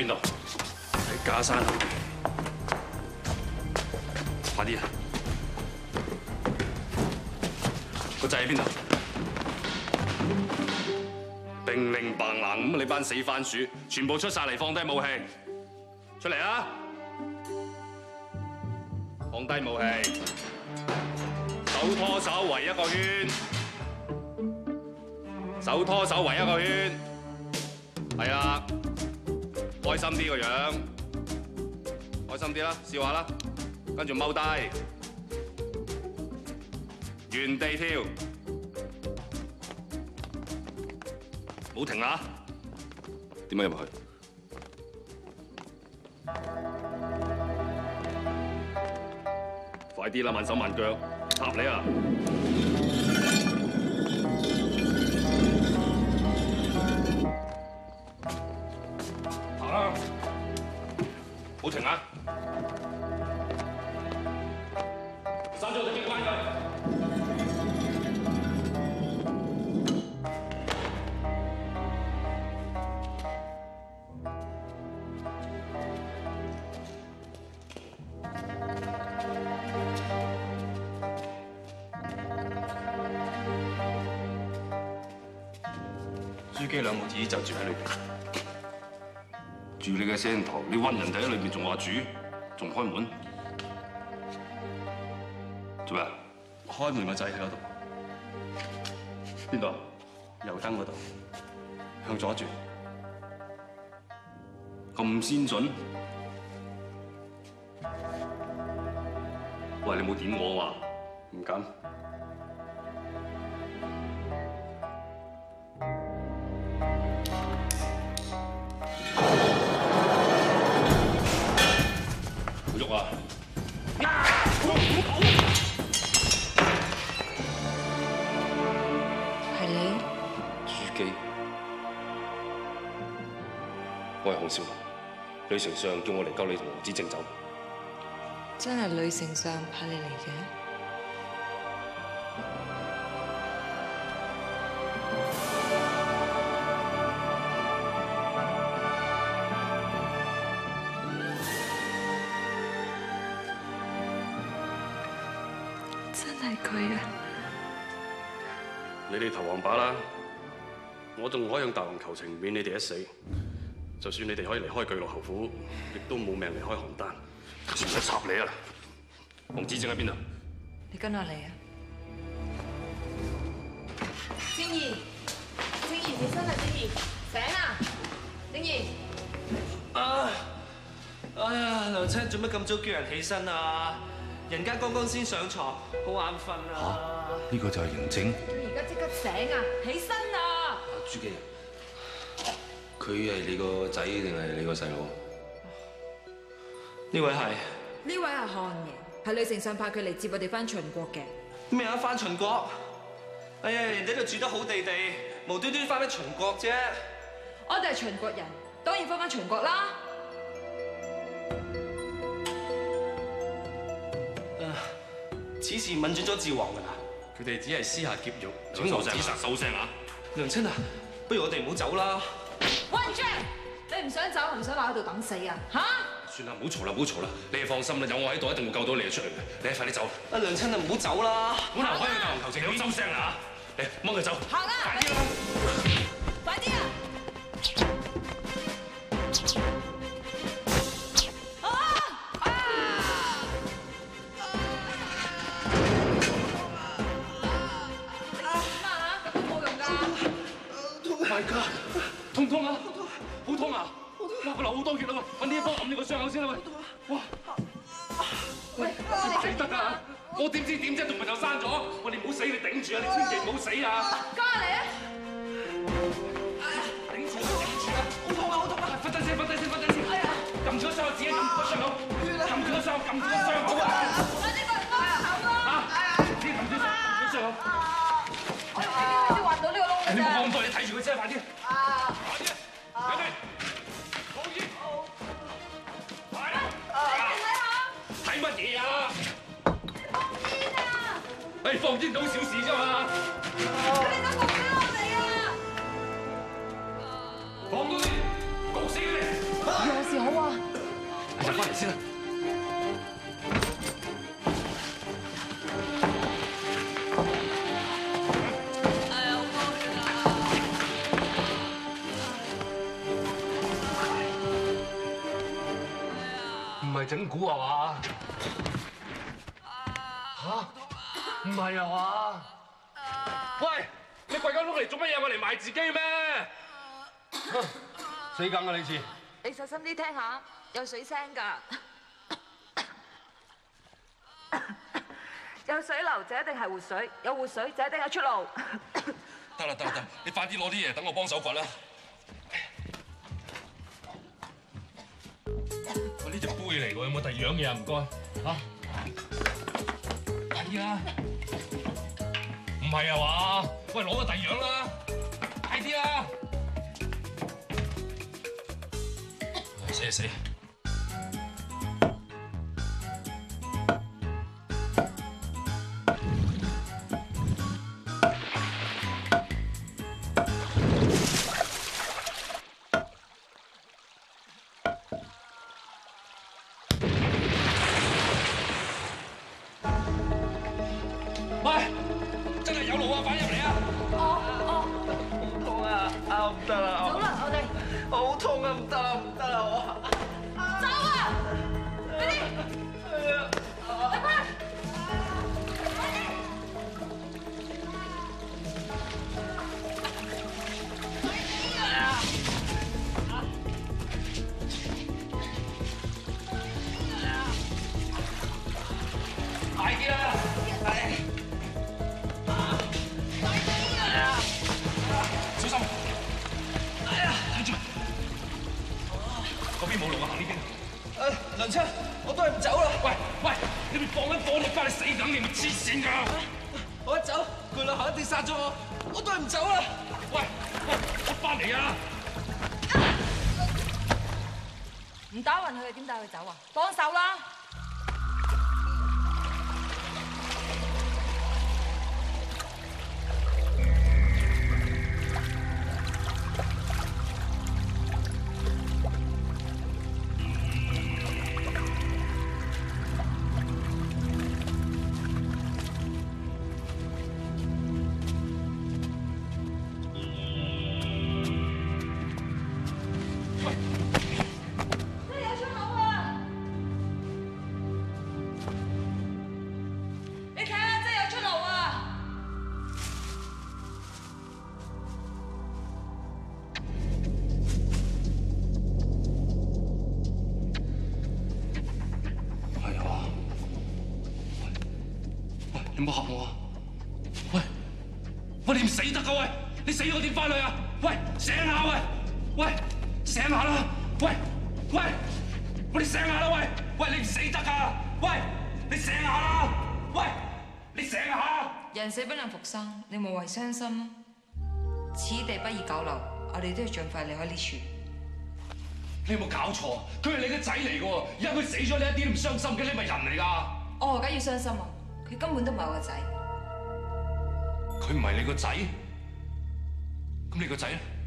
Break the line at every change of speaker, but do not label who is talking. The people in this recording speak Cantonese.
邊度？喺假山後邊。快啲啊！個掣喺邊度？乒鈴嘭啷咁，你班死番薯全部出晒嚟，放低武器，出嚟啊！放低武器，手拖手圍一個圈，手拖手圍一個圈，係啦，開心啲個樣，開心啲啦，笑下啦，跟住踎低，原地跳，冇停啊！點樣入去？快啲啦，慢手慢腳，插你啊！行啦，冇停啊！閂咗隻機關佢。書記兩母子就住喺裏邊，住你嘅聲頭，你韞人哋喺裏邊仲話住，仲開門，做咩？開門個掣喺嗰度，邊度？油燈嗰度，向左轉，咁先進？喂，你冇點我嘛？唔敢。我係洪少龍，呂丞相叫我嚟救你同黃子正走。
真係呂丞相派你嚟嘅？真係佢啊！
你哋投降吧啦，我仲可以向大王求情，免你哋一死。就算你哋可以離開巨鹿侯府，亦都冇命離開邯鄲。唔使插你啊！黃子正喺邊度？
你跟我嚟啊！
靜兒，靜兒起身啦！靜兒醒啦！靜兒，
哎呀，娘親做乜咁早叫人起身啊？人家剛剛先上床，好眼瞓啊！
呢個就係嬴政。
你而家即刻醒啊！起身啊！
朱基，佢係你個仔定係你個細佬？
呢位係？
呢位係漢爺，係呂丞相派佢嚟接我哋翻秦國嘅。
咩啊？翻秦國？哎呀，人哋度住得好地地，無端端翻返秦國啫。
我哋係秦國人，當然翻秦國啦。
此事問准咗趙王㗎啦，佢哋只係私下劫獄，
請王子收聲啊！
娘親啊，不如我哋唔好走啦。
溫章，你唔想走，唔想留喺度等死啊？嚇！
算啦，唔好嘈啦，唔好嘈啦，你哋放心啦，有我喺度，一定會救到你哋出嚟嘅。你快啲走！
啊，娘親啊，唔好走啦！
本來可以大王求情，你收聲啦嚇！嚟，掹佢走！
行啦！
快啲啦！
快啲啊！
痛唔痛啊？好痛啊！哇，佢流好多血啦喎，揾啲嘢幫我揞住個傷口先啦喂！哇！喂，死得㗎！我點知點啫？同朋友生咗，喂，你唔好死，你頂住啊！你千祈唔好死啊！
交下嚟啊！
頂住啊！頂住啊！好痛啊！好痛啊！瞓低先，瞓低先，瞓低先！撳住個傷口，自己撳住個傷口，撳住個傷口，撳住個傷口啊！
快啲過嚟幫手啦！
自己撳住個傷口。
我哋先挖到呢個窿㗎啫。
你唔好講咁多，你睇住佢先，快啲！快啲！有咩？好熱！快啦！睇乜嘢啊？放煙都小事啫嘛！
佢哋都焗死我哋啊！
放多啲，焗死佢哋！
事好啊？
入翻嚟先啦。唔係整蠱啊嘛？嚇？唔係啊嘛？喂！你跪緊碌嚟做乜嘢？我嚟賣自己咩？死梗啊！呢次。
你細心啲聽下，有水聲㗎。有水流就一定係活水，有活水就一定有出路。
得啦，你快啲攞啲嘢，等我幫手掘啦。喂，呢隻杯嚟喎，有冇第二樣嘢啊？唔該，嚇。係啊，唔係啊嘛？喂，攞個第二樣啦，快啲啊！死！喂，真係有路啊！快入嚟啊！
好痛啊！唔得啦！
走啦，我哋
好痛啊！唔得啦！我
走啊！快啲！快快！
快啲啦！小心！睇住，嗰邊冇路啊，行呢邊。
梁昌，我都係唔走啦。
喂，你咪放緊火力翻嚟死梗，你咪黐線㗎！
我一走，佢兩下一定殺咗我，我都係唔走啦。
喂，出翻嚟啊！
唔打暈佢，點帶佢走啊？幫手啦！
你唔好嚇我啊！喂，你唔死得㗎喂！你死咗我點翻去啊？喂，醒下喂，醒下啦！喂，你醒下啦喂！你唔死得㗎！喂，你醒下啦！喂，你醒下！
人死不能復生，你無謂傷心啦。此地不宜久留，我哋都要盡快離開呢處。
你有冇搞錯？佢係你個仔嚟㗎喎，而家佢死咗，你一啲都唔傷心嘅，你咪人嚟㗎！
我梗要傷心啊！佢根本都唔係我個仔。
佢唔係你個仔，咁你個仔咧？